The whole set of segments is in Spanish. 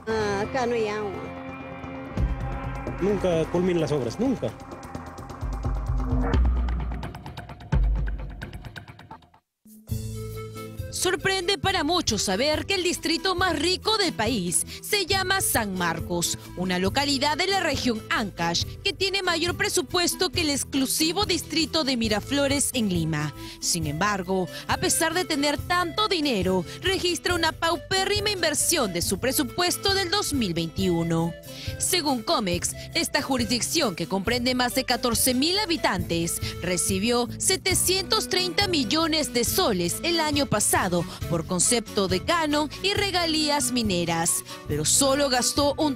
Ah, acá no hay agua. Nunca culminan las obras, nunca. Sorprende para muchos saber que el distrito más rico del país se llama San Marcos, una localidad de la región Ancash que tiene mayor presupuesto que el exclusivo distrito de Miraflores en Lima. Sin embargo, a pesar de tener tanto dinero, registra una paupérrima inversión de su presupuesto del 2021. Según Comex, esta jurisdicción, que comprende más de 14,000 habitantes, recibió 730 millones de soles el año pasado por concepto de canon y regalías mineras, pero solo gastó un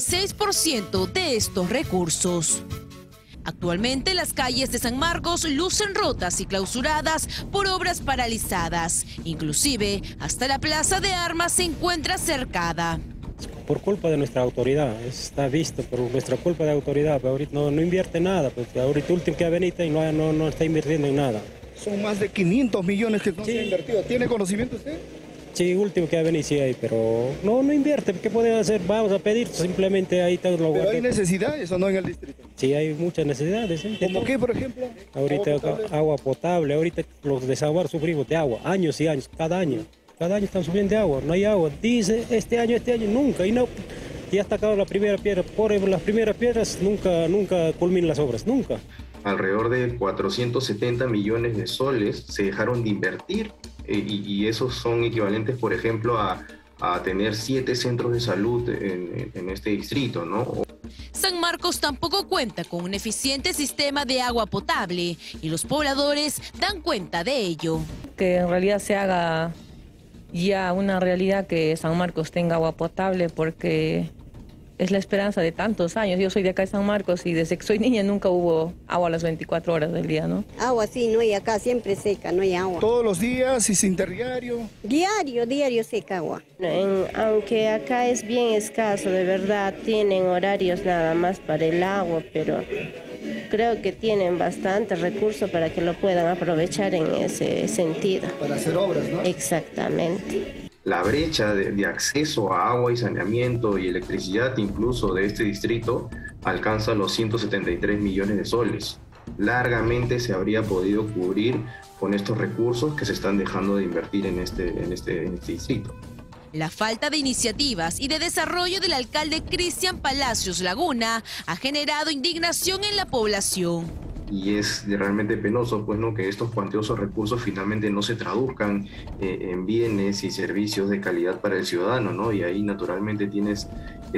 36% de estos recursos. Actualmente las calles de San Marcos lucen rotas y clausuradas por obras paralizadas. Inclusive, hasta la plaza de armas se encuentra cercada. Por culpa de nuestra autoridad, está visto por nuestra culpa de autoridad, pero ahorita no invierte nada, porque ahorita último que ha venido y no está invirtiendo en nada. Son más de 500 millones que no se han invertido. ¿Tiene conocimiento usted? Sí, último que ha venido sí hay, pero no invierte. ¿Qué puede hacer? Vamos a pedir, simplemente ahí está. ¿Pero hay necesidades o no en el distrito? Sí, hay muchas necesidades. ¿Sí? ¿Cómo qué, por ejemplo? Ahorita agua potable, ahorita los desaguados sufrimos de agua, años y años, cada año están subiendo de agua, no hay agua. Dice este año, nunca, y no, ya está acabada la primera piedra. Por las primeras piedras nunca culminan las obras, nunca. Alrededor de 470 millones de soles se dejaron de invertir y esos son equivalentes, por ejemplo, a tener 7 centros de salud en este distrito, ¿no? San Marcos tampoco cuenta con un eficiente sistema de agua potable y los pobladores dan cuenta de ello. Que en realidad se haga ya una realidad que San Marcos tenga agua potable, porque es la esperanza de tantos años. Yo soy de acá de San Marcos y desde que soy niña nunca hubo agua a las 24 horas del día, ¿no? Agua sí, no hay acá, siempre seca, no hay agua. ¿Todos los días y sin interdiario? Diario seca agua. Aunque acá es bien escaso, de verdad, tienen horarios nada más para el agua, pero creo que tienen bastantes recursos para que lo puedan aprovechar en ese sentido. Para hacer obras, ¿no? Exactamente. La brecha de acceso a agua y saneamiento y electricidad incluso de este distrito alcanza los 173 millones de soles. Largamente se habría podido cubrir con estos recursos que se están dejando de invertir en este distrito. La falta de iniciativas y de desarrollo del alcalde Cristian Palacios Laguna ha generado indignación en la población. Y es realmente penoso, pues, ¿no?, que estos cuantiosos recursos finalmente no se traduzcan en bienes y servicios de calidad para el ciudadano, ¿no? Y ahí naturalmente tienes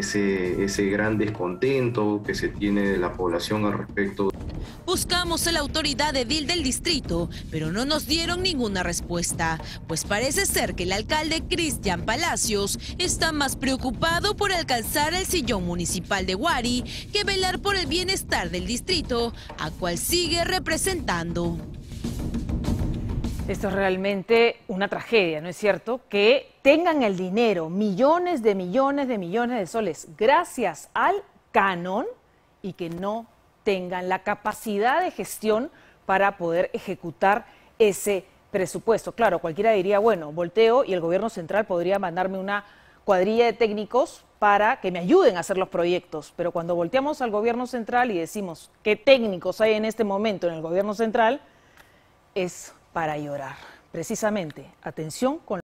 ese gran descontento que se tiene de la población al respecto. Buscamos a la autoridad edil del distrito, pero no nos dieron ninguna respuesta, pues parece ser que el alcalde Cristian Palacios está más preocupado por alcanzar el sillón municipal de Huari que velar por el bienestar del distrito, a cual sigue representando. Esto es realmente una tragedia, ¿no es cierto? Que tengan el dinero, millones de millones de soles, gracias al canon, y que no tengan la capacidad de gestión para poder ejecutar ese presupuesto. Claro, cualquiera diría, bueno, volteo y el gobierno central podría mandarme una cuadrilla de técnicos para que me ayuden a hacer los proyectos. Pero cuando volteamos al gobierno central y decimos qué técnicos hay en este momento en el gobierno central, es para llorar. Precisamente, atención con